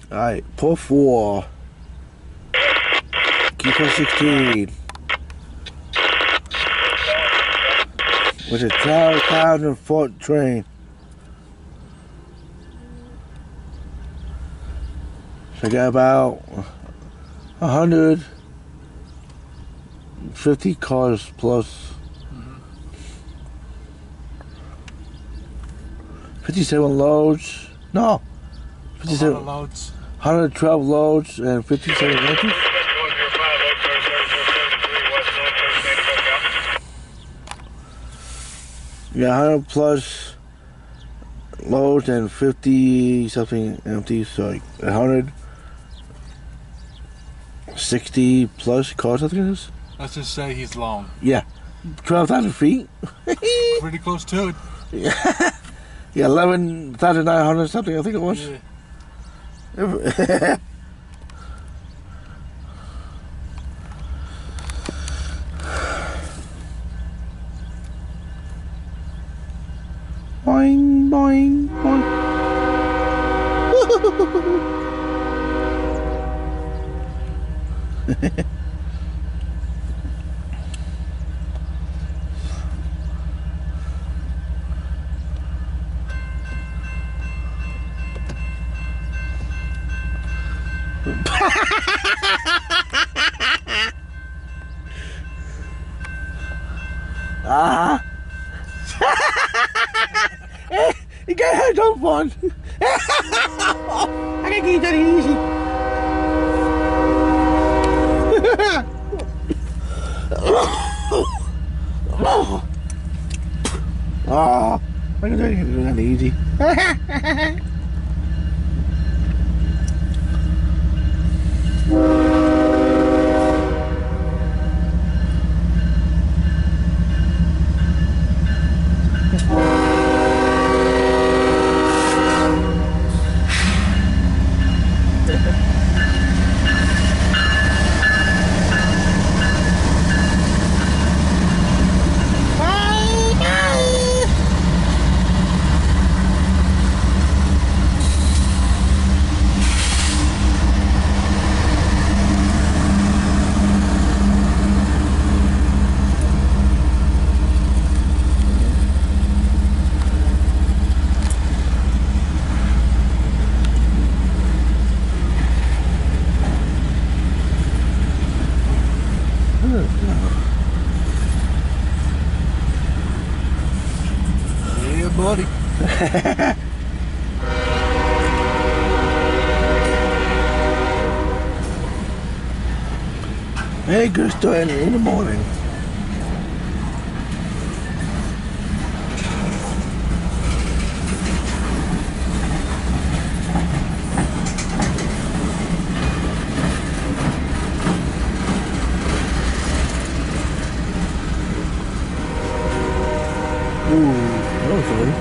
Alright, pull 4. Q416. With a 12,000-foot train. So I got about 150 cars plus. 57 loads. No. 57 loads. 112 loads and 57 empties. Yeah, 100 plus loads and 50 something empties, so like 160 plus cars, I think it is. Let's just say he's long. Yeah, 12,000 feet. Pretty close to it. Yeah, yeah, 11,900 something, I think it was. Yeah. Boing, boing, boing. Ah. You got head up one. I can keep that easy. Oh, I can do that easy. Yeah, buddy. Hey, good start in the morning. Ooh, that was funny.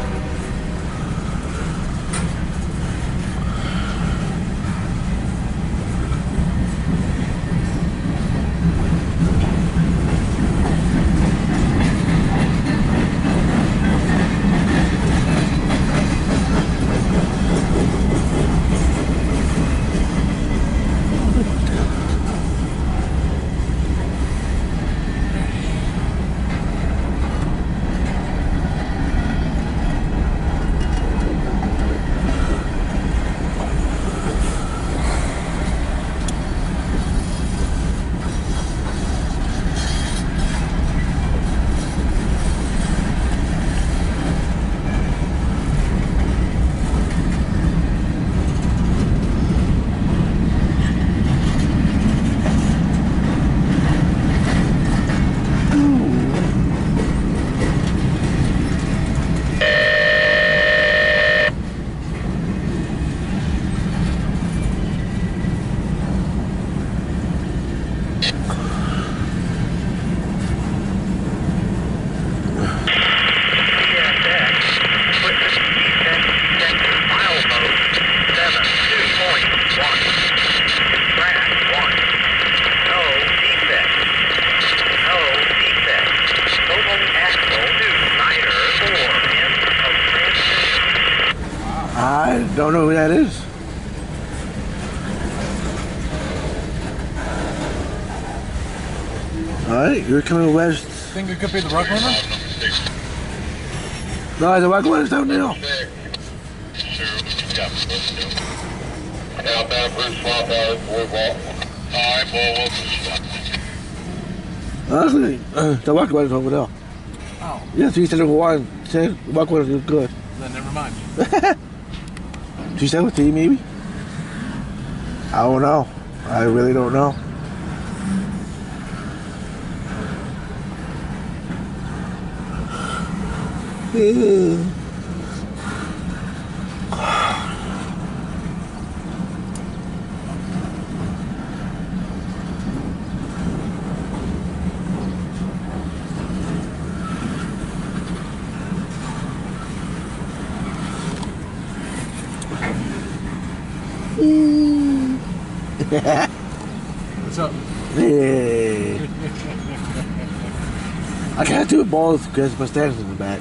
I don't know who that is. Alright, you're coming west. Think it could be the rug runner? No, the rug runner's down there. Outbound Bruce swap out boardwalk. Alright, we'll Honestly, the rug runner's over there. Oh. Yeah, 371. Said the rug runner's good. Then never mind. 317 maybe? I don't know. I really don't know. What's up? Yeah. I can't do both because my stand's in the back.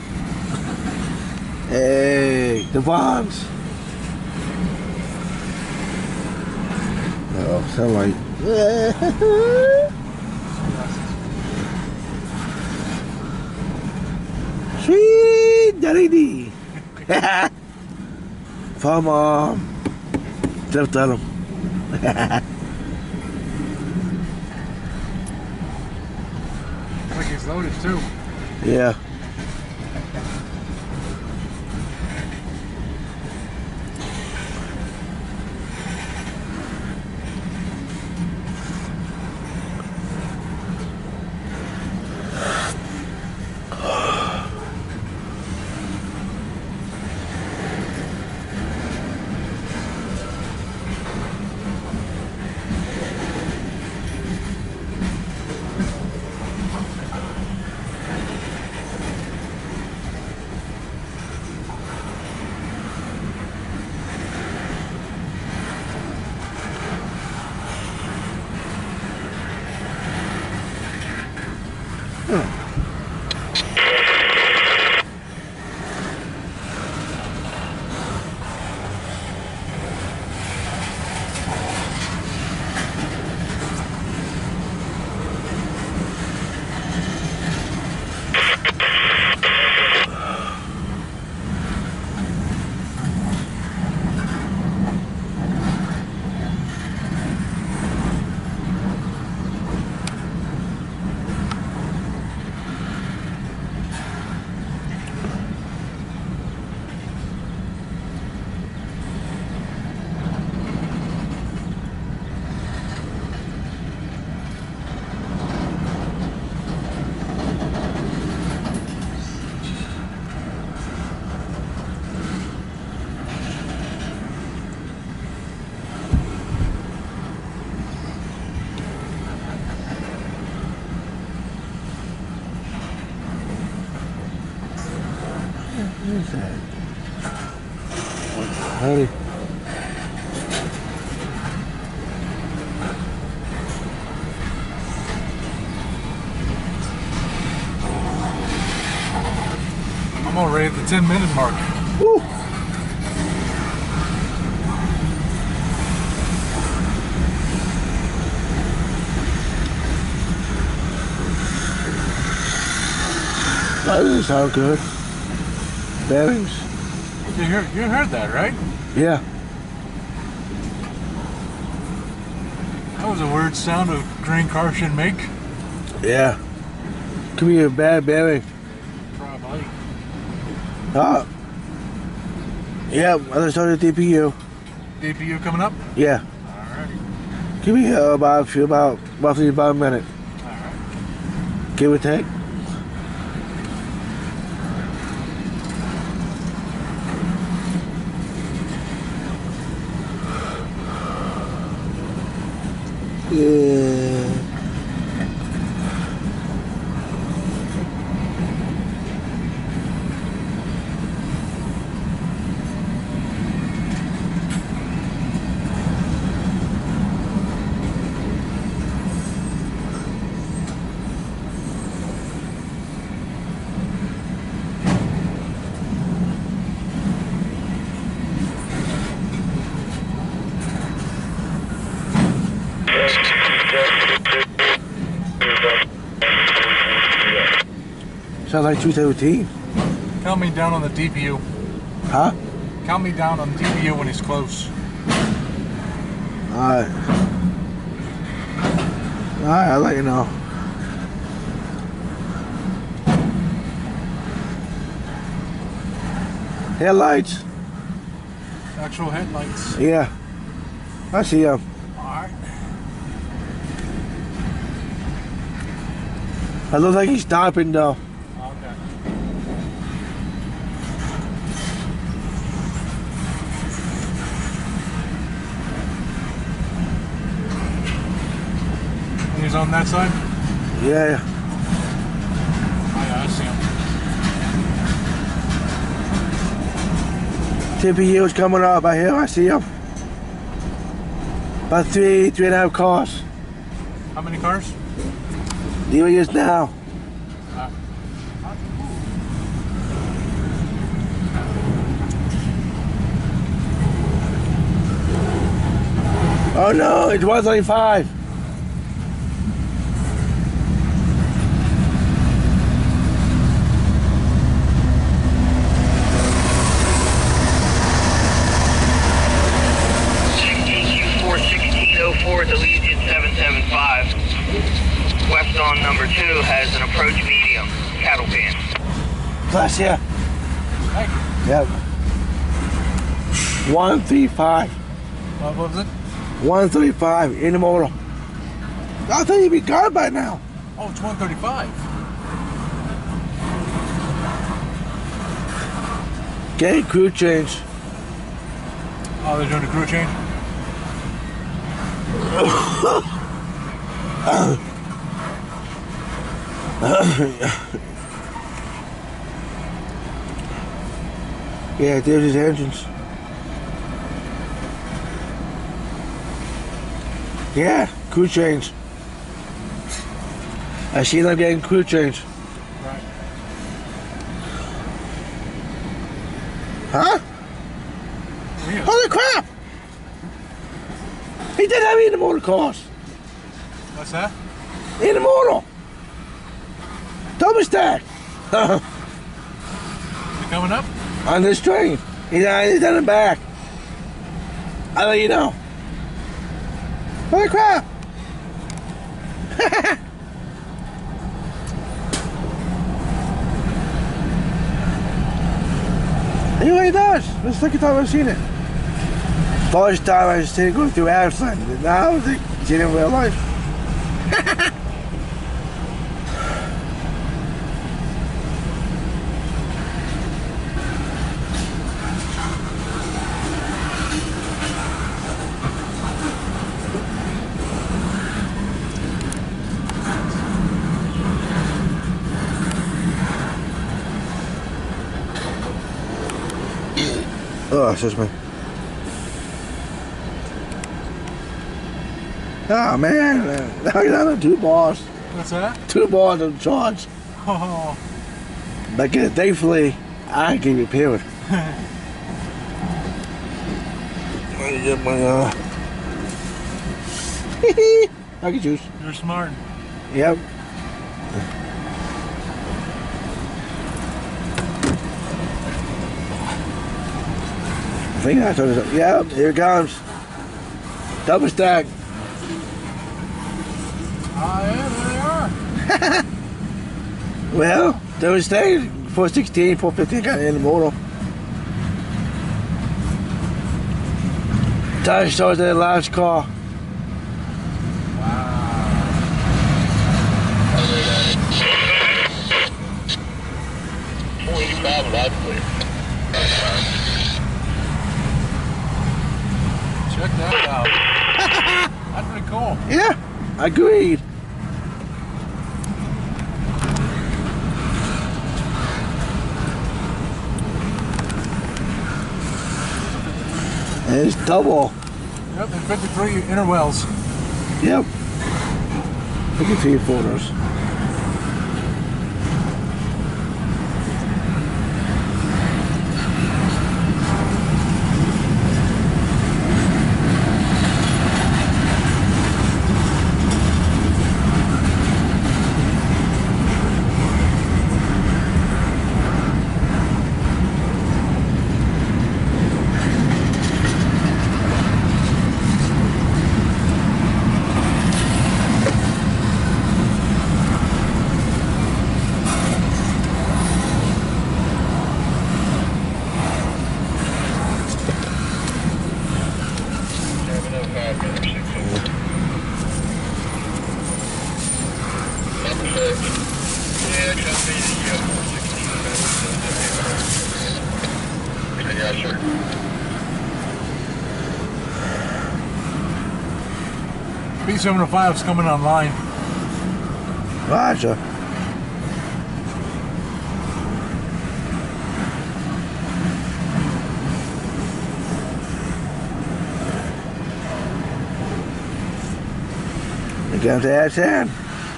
Hey, the bombs. Oh, sound like. Sweet Daddy D. Farm Just tell him. Looks like he's loaded too. Yeah. What is that? Howdy. I'm already at the 10-minute mark. Woo! That doesn't sound good. Bearings? You heard that, right? Yeah. That was a weird sound a grain car should make. Yeah. Could be a bad bearing. Probably. Yeah, I just started DPU. DPU coming up? Yeah. Alrighty. Give me about roughly about a minute. Alright. Give or take. Yeah. Sounds like 217. Count me down on the DPU. Huh? Count me down on the DPU when he's close. Alright. Alright, I'll let you know. Headlights? Actual headlights. Yeah. I see them. Alright. It looks like he's stopping though. Okay. He's on that side? Yeah. Oh, yeah, I see him. TPU's coming up. I see him. About three and a half cars. How many cars? Here he is now. Oh no, it's 135. Q416-04 at Allegiant 775. Westbound number 2 has an approach medium cattle van. Bless you. Thank you. Yep. 135. What was it? 135 in the motor. I thought you'd be gone by now. Oh, it's 135. Okay, crew change. Oh, they're doing a crew change? Yeah, there's his engines. Yeah, crew change. I see them getting crew change. Right. Huh? Yeah. Holy crap! He did have me in the motor cars. What's that? In the motor. Double stack. You coming up? On this train. He's on the back. I'll let you know. Holy crap! You know what he does? This is the second time I've seen it. First time I seen it going through Ashland. Now I've seen it in real life. Oh, it's just me. Oh man, now you're down to 2 bars. What's that? 2 bars of charge. Oh, But thankfully, I can repair it. Let me get my Lucky juice. you're smart. Yep. I think that's what it is. Yep, here it comes. Double stack. Oh, yeah, there they are. Well, double stack. 416, 415 got in the motor. Tire starts that last car. Check that out. That's pretty cool. Yeah, agreed. It's double. Yep, and 53 inner wells. Yep. Look at your photos. Number 6. Yeah, copy the 416. Yes, sir. B705 is coming online. Roger. You got to add 10.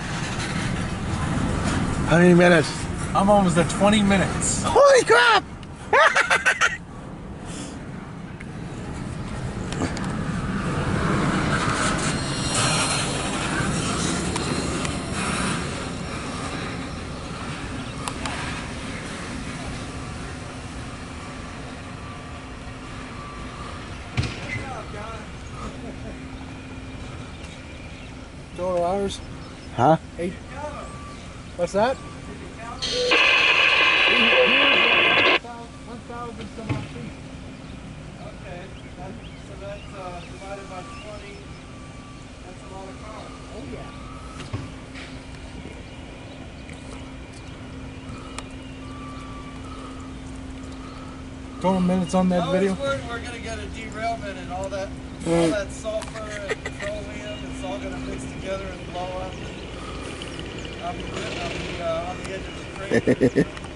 How many minutes? I'm almost at 20 minutes. Holy crap! $2 Huh? Hey. What's that? 1,000 some odd feet. Okay, so that's divided by 20. That's a lot of cars. Oh yeah. Total minutes on that I was video? worried we're going to get a derailment and all that sulfur and petroleum, it's all going to mix together and blow up. I'll be on the edge of the crate.